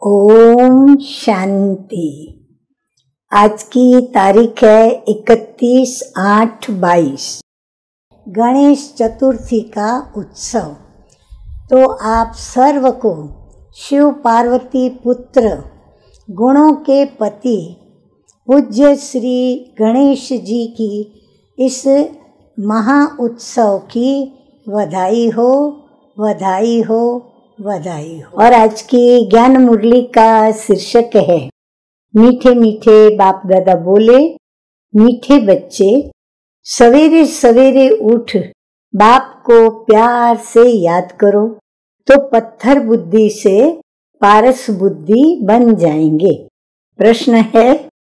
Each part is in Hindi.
ओम शांति। आज की तारीख है 31/8/22, गणेश चतुर्थी का उत्सव। तो आप सर्व को शिव पार्वती पुत्र, गुणों के पति पूज्य श्री गणेश जी की इस महा उत्सव की बधाई हो, बधाई हो, बधाई हो। और आज की ज्ञान मुरली का शीर्षक है, मीठे मीठे बाप दादा बोले, मीठे बच्चे सवेरे सवेरे उठ बाप को प्यार से याद करो तो पत्थर बुद्धि से पारस बुद्धि बन जाएंगे। प्रश्न है,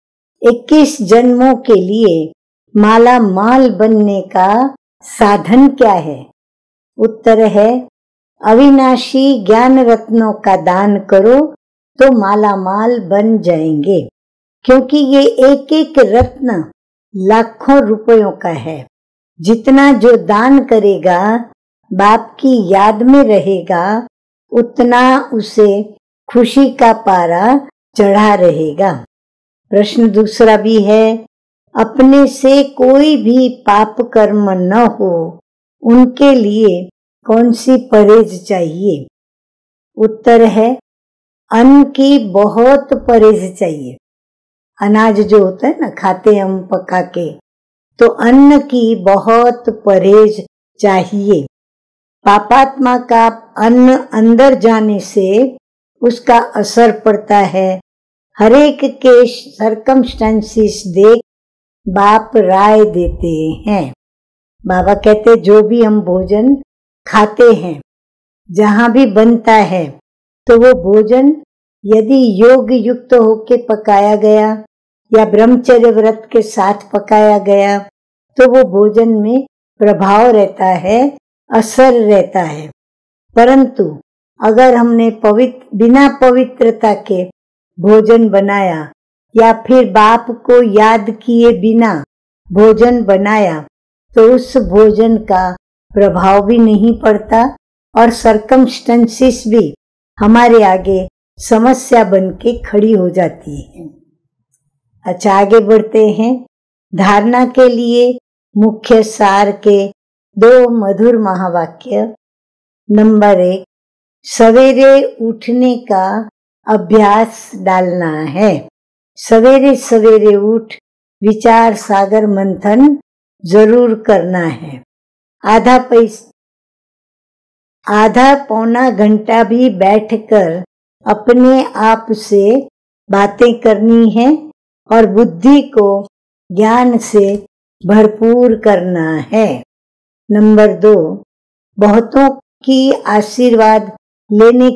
21 जन्मों के लिए माला माल बनने का साधन क्या है? उत्तर है, अविनाशी ज्ञान रत्नों का दान करो तो माला माल बन जाएंगे, क्योंकि ये एक एक रत्न लाखों रुपयों का है। जितना जो दान करेगा, बाप की याद में रहेगा, उतना उसे खुशी का पारा चढ़ा रहेगा। प्रश्न दूसरा भी है, अपने से कोई भी पाप कर्म न हो, उनके लिए कौन सी परहेज चाहिए? उत्तर है, अन्न की बहुत परहेज चाहिए। अनाज जो होता है ना, खाते हम पका के, तो अन्न की बहुत परहेज चाहिए। पापात्मा का अन्न अंदर जाने से उसका असर पड़ता है। हरेक के सर्कमस्टेंसेस देख बाप राय देते हैं। बाबा कहते, जो भी हम भोजन खाते हैं, जहां भी बनता है, तो वो भोजन यदि योग युक्त होके पकाया गया या ब्रह्मचर्य व्रत के साथ पकाया गया, तो वो भोजन में प्रभाव रहता है, असर रहता है। परंतु अगर हमने बिना पवित्रता के भोजन बनाया या फिर बाप को याद किए बिना भोजन बनाया, तो उस भोजन का प्रभाव भी नहीं पड़ता और सर्कमस्टेंसेस भी हमारे आगे समस्या बन के खड़ी हो जाती है। अच्छा, आगे बढ़ते हैं। धारणा के लिए मुख्य सार के 2 मधुर महावाक्य। नंबर 1, सवेरे उठने का अभ्यास डालना है। सवेरे सवेरे उठ विचार सागर मंथन जरूर करना है। आधा पौना घंटा भी बैठकर अपने आप से बातें करनी है और बुद्धि को ज्ञान से भरपूर करना है। नंबर 2, बहुतों की आशीर्वाद लेने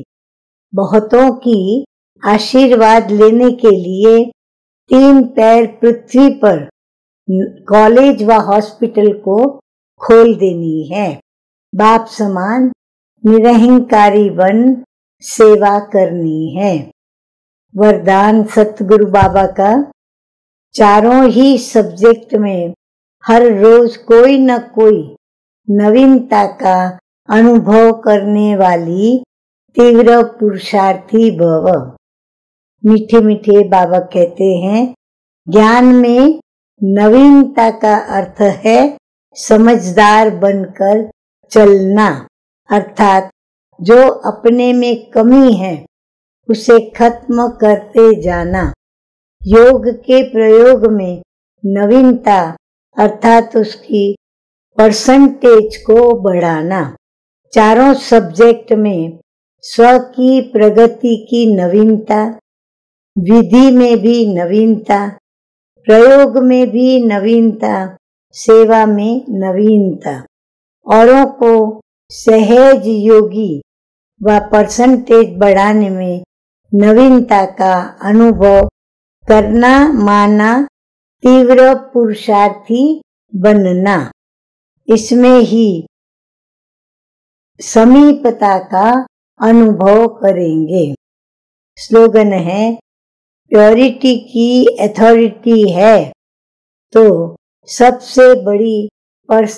के लिए 3 पैर पृथ्वी पर कॉलेज व हॉस्पिटल को खोल देनी है। बाप समान निरहंकारी बन सेवा करनी है। वरदान सतगुरु बाबा का, चारों ही सब्जेक्ट में हर रोज कोई न कोई नवीनता का अनुभव करने वाली तीव्र पुरुषार्थी भव। मीठे मीठे बाबा कहते हैं, ज्ञान में नवीनता का अर्थ है समझदार बनकर चलना, अर्थात जो अपने में कमी है उसे खत्म करते जाना। योग के प्रयोग में नवीनता अर्थात उसकी परसेंटेज को बढ़ाना। चारों सब्जेक्ट में स्व की प्रगति की नवीनता, विधि में भी नवीनता, प्रयोग में भी नवीनता, सेवा में नवीनता, औरों को सहज योगी व परसेंटेज बढ़ाने में नवीनता का अनुभव करना, माना, तीव्र पुरुषार्थी बनना। इसमें ही समीपता का अनुभव करेंगे। स्लोगन है, प्योरिटी की अथॉरिटी है तो सबसे बड़ी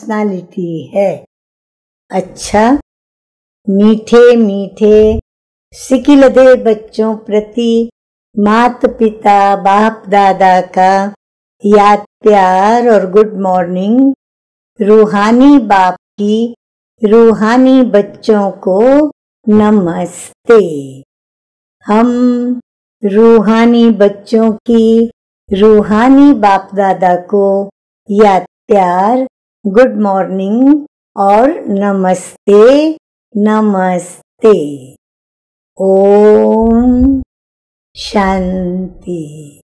पर्सनालिटी है। अच्छा, मीठे मीठे सिकिलधे बच्चों प्रति माता पिता बाप दादा का याद प्यार और गुड मॉर्निंग। रूहानी बाप की रूहानी बच्चों को नमस्ते। हम रूहानी बच्चों की रूहानी बाप दादा को याद प्यार, गुड मॉर्निंग और नमस्ते नमस्ते। ओम शांति।